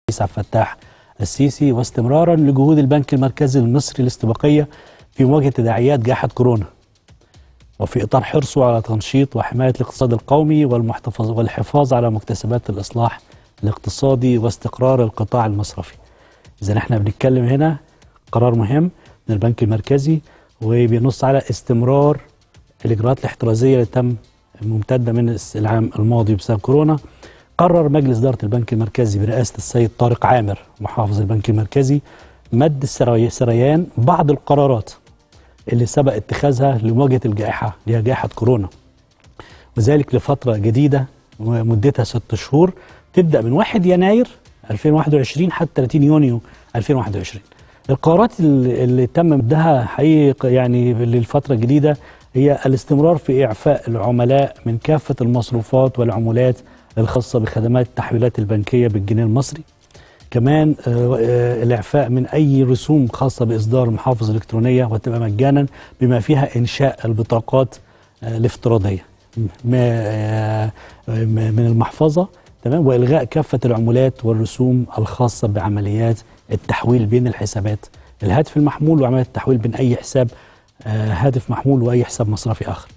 الرئيس عبد الفتاح السيسي، واستمرارا لجهود البنك المركزي المصري الاستباقية في مواجهة تداعيات جائحة كورونا، وفي إطار حرصه على تنشيط وحماية الاقتصاد القومي والحفاظ على مكتسبات الإصلاح الاقتصادي واستقرار القطاع المصرفي. إذا احنا بنتكلم هنا قرار مهم من البنك المركزي، وبينص على استمرار الإجراءات الاحترازية اللي تم ممتدة من العام الماضي بسبب كورونا. قرر مجلس إدارة البنك المركزي برئاسة السيد طارق عامر محافظ البنك المركزي مد سريان بعض القرارات اللي سبق اتخاذها لمواجهة الجائحة اللي هي جائحة كورونا، وذلك لفترة جديدة ومدتها 6 شهور تبدأ من 1 يناير 2021 حتى 30 يونيو 2021. القرارات اللي تم مدها حقيقة يعني للفترة الجديدة هي الاستمرار في إعفاء العملاء من كافة المصروفات والعمولات الخاصة بخدمات التحويلات البنكية بالجنيه المصري. كمان الإعفاء من أي رسوم خاصة بإصدار محافظ إلكترونية وتبقى مجانا، بما فيها إنشاء البطاقات الافتراضية من المحفظة، تمام، وإلغاء كافة العمولات والرسوم الخاصة بعمليات التحويل بين الحسابات الهاتف المحمول وعمليات التحويل بين أي حساب هاتف محمول وأي حساب مصرفي آخر.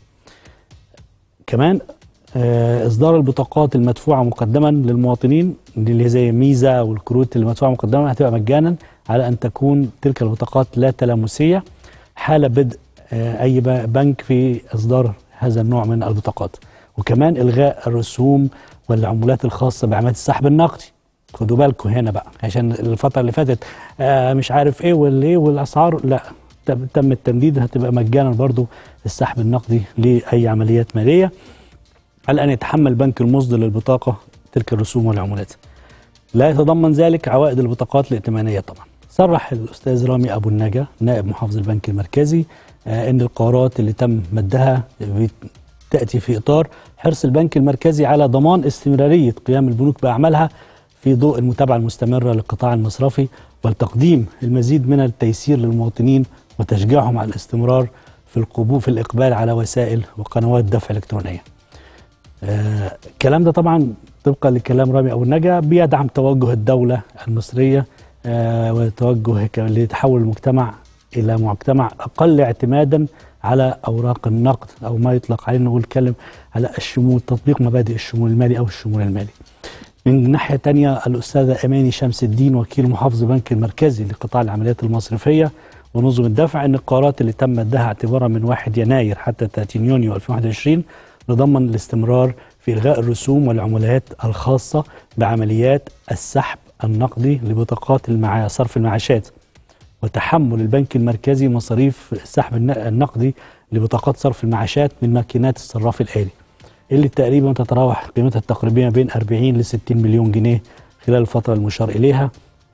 كمان إصدار البطاقات المدفوعة مقدما للمواطنين اللي زي ميزة والكروت اللي مدفوعة مقدما هتبقى مجانا، على أن تكون تلك البطاقات لا تلامسية حال بدء أي بنك في إصدار هذا النوع من البطاقات. وكمان إلغاء الرسوم والعمولات الخاصة بعمليات السحب النقدي. خدوا بالكم هنا بقى، عشان الفترة اللي فاتت مش عارف إيه والإيه والأسعار، لا، تم التمديد، هتبقى مجانا برضو السحب النقدي لأي عمليات مالية، على أن يتحمل البنك المصدر للبطاقة تلك الرسوم والعمولات. لا يتضمن ذلك عوائد البطاقات الائتمانية طبعا. صرح الأستاذ رامي أبو النجا نائب محافظ البنك المركزي أن القرارات اللي تم مدها تأتي في إطار حرص البنك المركزي على ضمان استمرارية قيام البنوك بأعمالها في ضوء المتابعة المستمرة للقطاع المصرفي، وتقديم المزيد من التيسير للمواطنين وتشجيعهم على الاستمرار في الإقبال على وسائل وقنوات دفع إلكترونية. الكلام ده طبعا طبقا لكلام رامي أبو النجا بيدعم توجه الدولة المصرية وتوجه لتحول المجتمع إلى مجتمع أقل اعتمادا على أوراق النقد، أو ما يطلق عليه نقول نتكلم على الشمول، تطبيق مبادئ الشمول المالي أو الشمول المالي. من ناحية تانية الأستاذة أماني شمس الدين وكيل محافظ البنك المركزي لقطاع العمليات المصرفية ونظم الدفع أن القرارات اللي تم مدها اعتبارا من 1 يناير حتى 30 يونيو 2021 نضمن الاستمرار في إلغاء الرسوم والعمولات الخاصة بعمليات السحب النقدي لبطاقات صرف المعاشات، وتحمل البنك المركزي مصاريف السحب النقدي لبطاقات صرف المعاشات من ماكينات الصراف الآلي، اللي تقريبا تتراوح قيمتها التقريبية بين 40 ل 60 مليون جنيه خلال الفترة المشار إليها.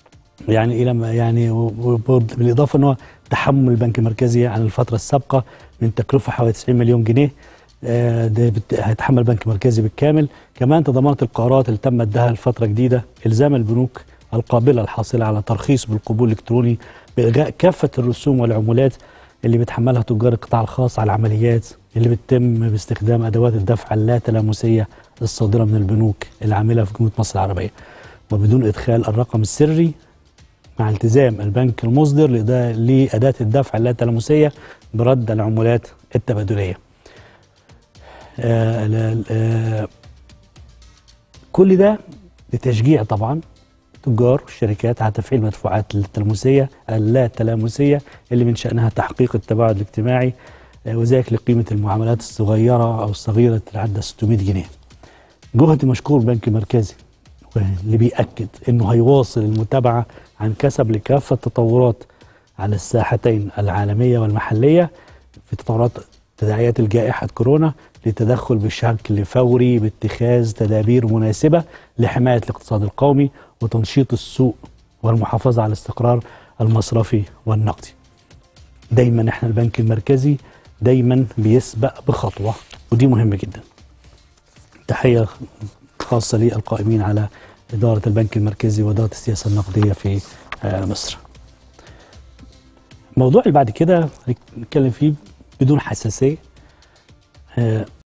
يعني بالإضافة أنه تحمل البنك المركزي عن الفترة السابقة من تكلفة حوالي 90 مليون جنيه، هيتحمل البنك المركزي بالكامل. كمان تضمنت القرارات اللي تم مدها الفترة الجديدة إلزام البنوك القابلة الحاصلة على ترخيص بالقبول الإلكتروني بإلغاء كافة الرسوم والعمولات اللي بيتحملها تجار القطاع الخاص على العمليات اللي بتتم باستخدام أدوات الدفع اللا تلامسية الصادرة من البنوك العاملة في جمهورية مصر العربية، وبدون إدخال الرقم السري، مع التزام البنك المصدر لأداة الدفع اللا تلامسية برد العمولات التبادلية. كل ده لتشجيع طبعا تجار والشركات على تفعيل مدفوعات اللا تلامسية اللي من شأنها تحقيق التباعد الاجتماعي، وذلك لقيمة المعاملات الصغيرة أو الصغيرة تتعدى 600 جنيه. جهد مشكور البنك المركزي اللي بيأكد أنه هيواصل المتابعة عن كسب لكافة التطورات على الساحتين العالمية والمحلية في تطورات تداعيات الجائحة كورونا، للتدخل بشكل فوري باتخاذ تدابير مناسبة لحماية الاقتصاد القومي وتنشيط السوق والمحافظة على الاستقرار المصرفي والنقدي. دايما احنا البنك المركزي دايما بيسبق بخطوة، ودي مهمة جدا. تحية خاصة للقائمين على إدارة البنك المركزي وإدارة السياسة النقدية في مصر. الموضوع اللي بعد كده نتكلم فيه بدون حساسية،